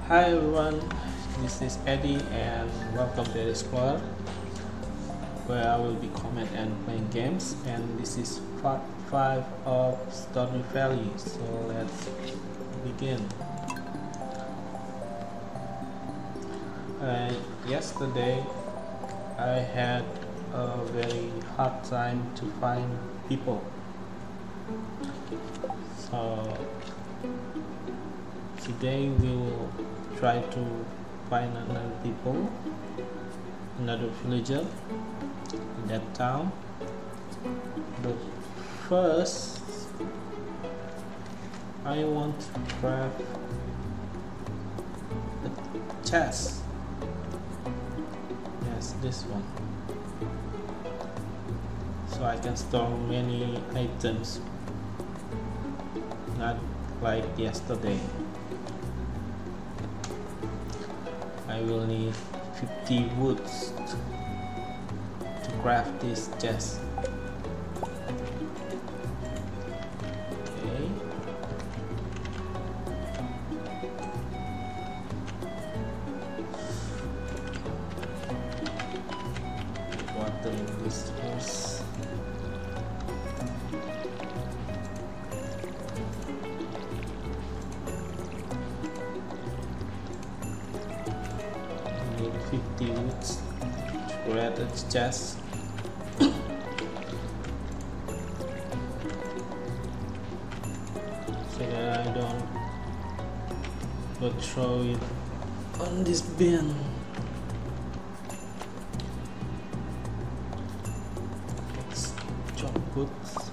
Hi everyone, this is Eddie and welcome to Eddie Explorer, where I will be comment and playing games, and this is part 5 of Stardew Valley. So let's begin. Yesterday I had a very hard time to find people, so today we will try to find another villager in that town. But first I want to craft a chest. Yes, this one, so I can store many items, not like yesterday. I will need 50 woods to craft this chest. Okay. Watering this horse. Need 50 woods to create a chest. So that I don't go throw it on this bin. Let's chop woods.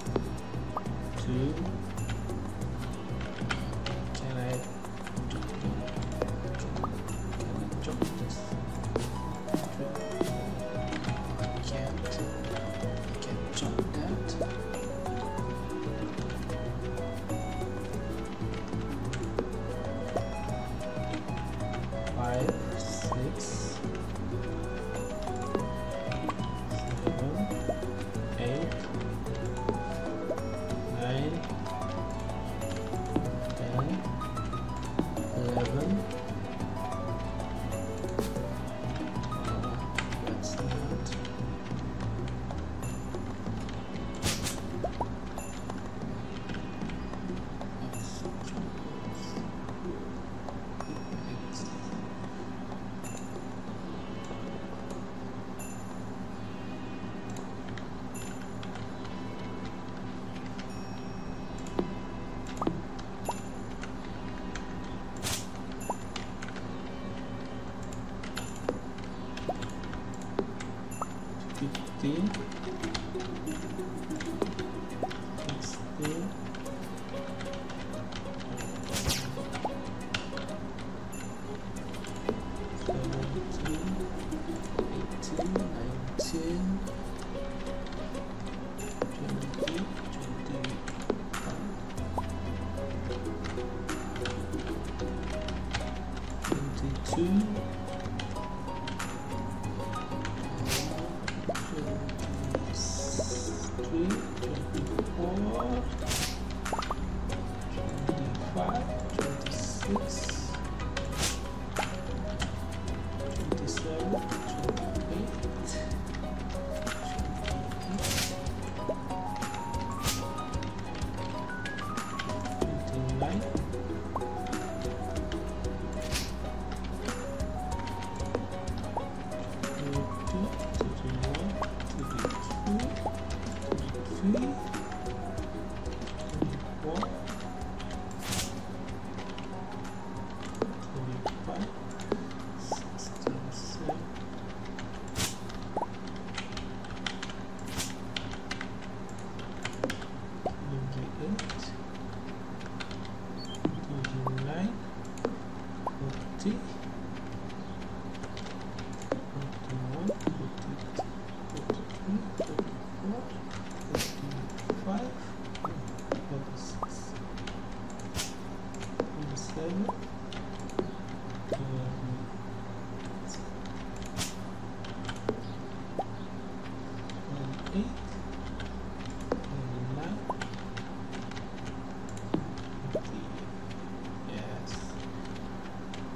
2. Can I chop this? Can't chop that. Five, 6, 7, 8, 9, 10, 11. That's not. Fifteen, 16, 17, 18, 19, 20, 22, 23, 24, 25, 26, 27, 28, 29, 8, 9, 10, 11, 12, 13, 14, 15, 16, 17, 18, 19, 20. Yes.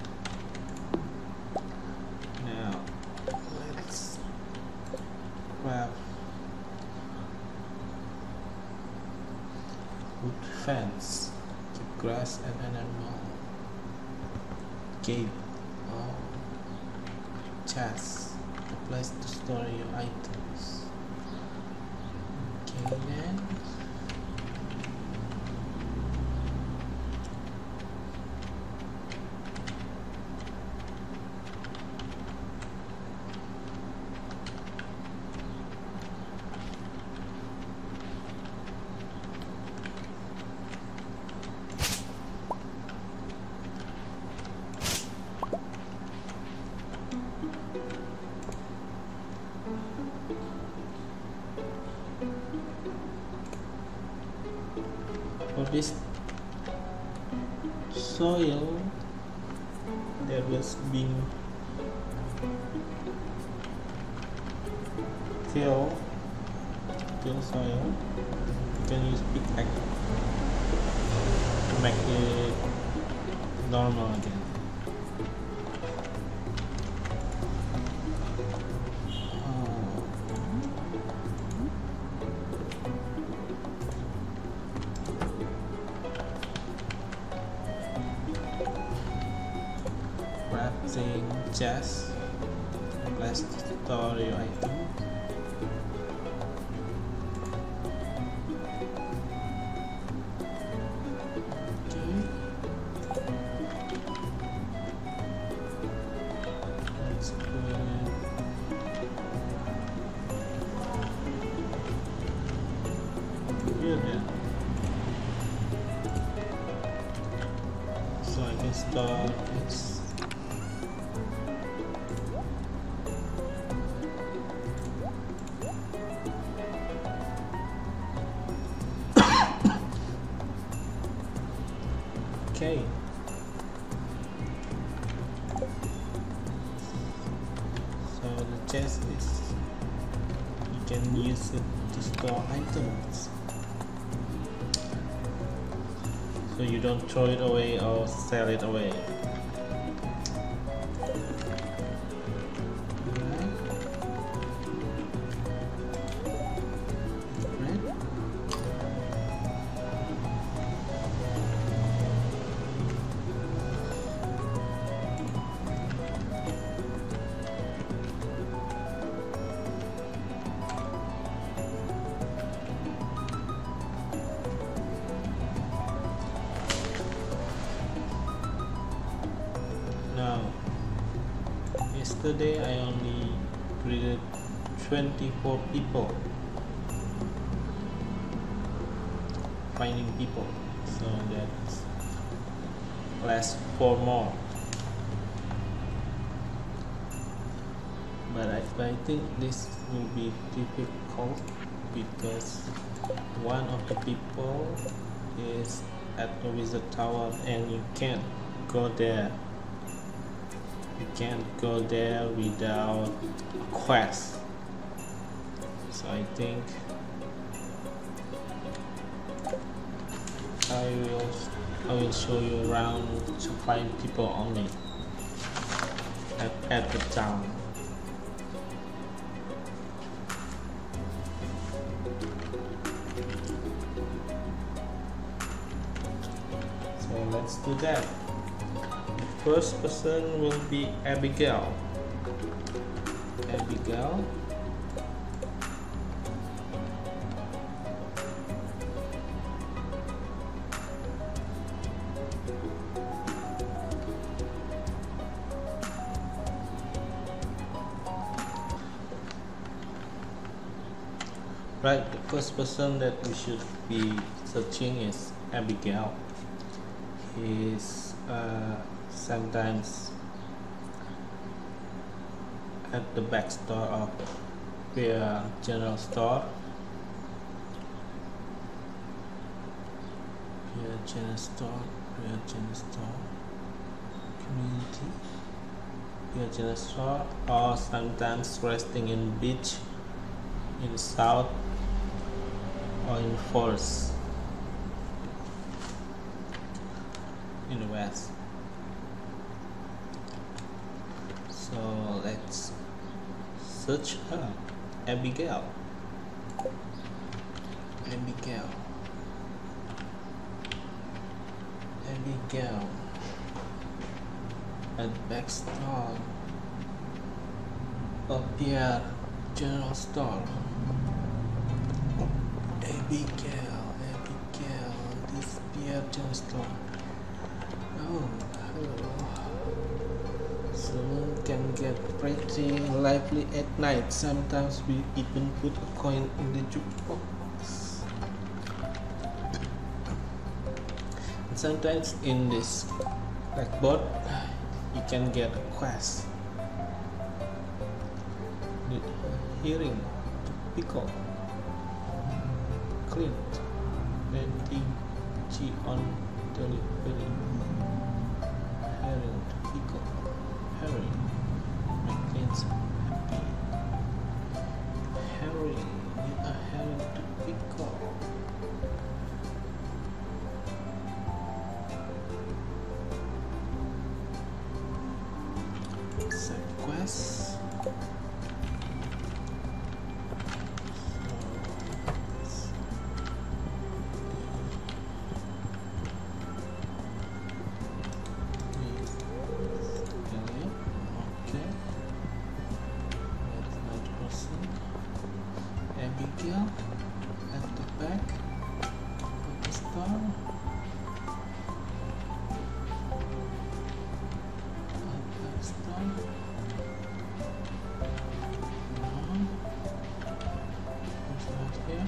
Choose an animal. Gate. Oh. Chest. A place to store your items. Okay then. For this soil that was being till soil, you can use pickaxe to make it normal again. Crafting chest, place to store your item. Okay. Let's put it. Here then. So I can store this. Okay. So the chest is, you can use it to store items. So you don't throw it away or sell it away. Now, yesterday I only greeted 24 people, finding people, so that's last 4 more. But I think this will be difficult because one of the people is at the wizard tower and you can't go there. You can't go there without a quest. So I think I will show you around to find people only at the town. So let's do that. First person will be Abigail. Abigail. Right, the first person that we should be searching is Abigail. He's sometimes at the back store of their general store. General store, community, general store, or sometimes resting in beach in the south or in forest in the west. So let's search her. Abigail. Abigail at Backstall, a Pierre General Store. Abigail, this Pierre General Store. Oh, hello. Saloon can get pretty lively at night. Sometimes we even put a coin in the jukebox. And sometimes in this blackboard, you can get a quest. The hearing to pickle. Clint, Betty G on delivery. Herring to pickle. Harry, McLean's happy. Harry, need a herring to pickle. Side quest. Abigail at the back of the store. At the store. No. It's not here.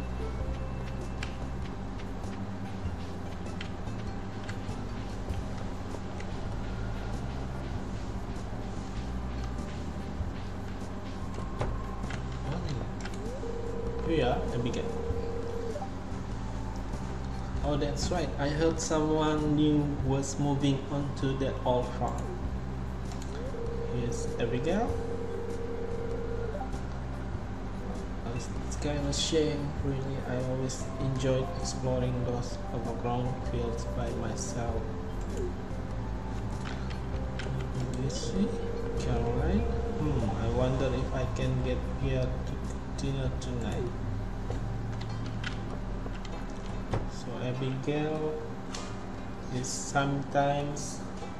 Yeah, Abigail. Oh, that's right. I heard someone new was moving on to that old farm. Here's Abigail. It's kind of a shame, really. I always enjoyed exploring those overgrown fields by myself. Lucy, Caroline. I wonder if I can get here to dinner tonight. So Abigail is sometimes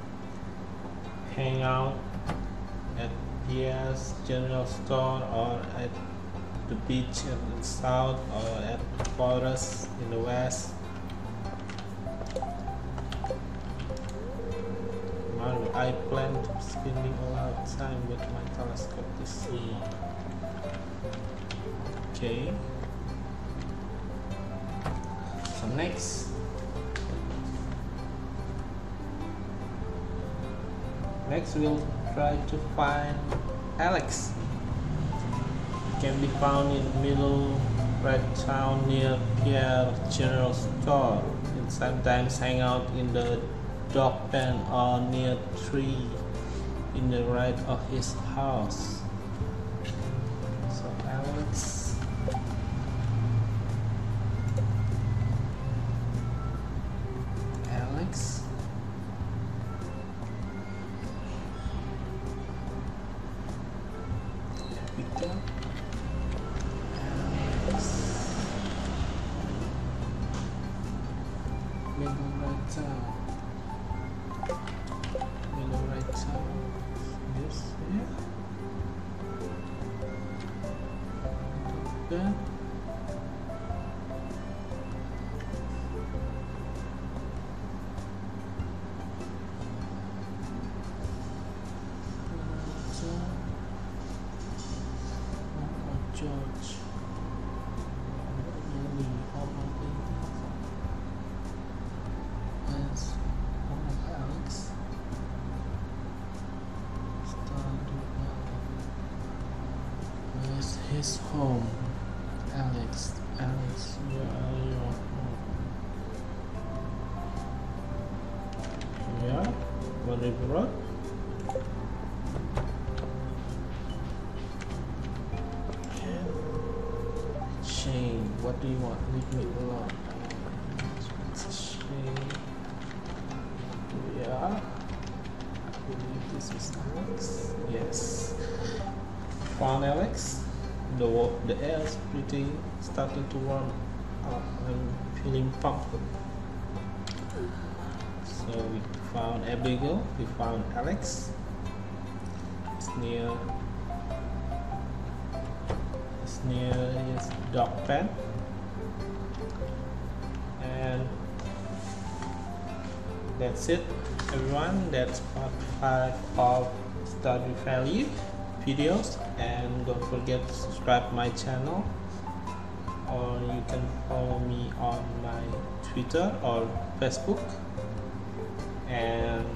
hang out at Pierre's General Store or at the beach in the south or at the forest in the west. Mario, I plan to spending a lot of time with my telescope this summer. Okay. So next we'll try to find Alex. Can be found in Middle Red Town near Pierre General Store, and sometimes hang out in the dog pen or near tree in the right of his house. So Alex. Victor. Middle right town. Middle right town. This here. Then George. Really, all my things. That's one of Alex. Where's his home? Alex, where are you? Yeah, River Road. Shane, what do you want? Leave me alone. It's a shame. Yeah. I believe this is Alex. Yes. Found Alex. The air is pretty starting to warm up. I'm feeling pumped. So we found Abigail, we found Alex. It's near his dog pen. And that's it, everyone. That's part 5 of Stardew Valley videos, and don't forget to subscribe my channel, or you can follow me on my Twitter or Facebook, and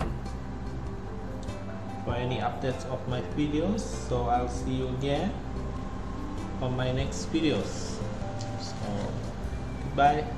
for any updates of my videos. So I'll see you again on my next videos. So goodbye.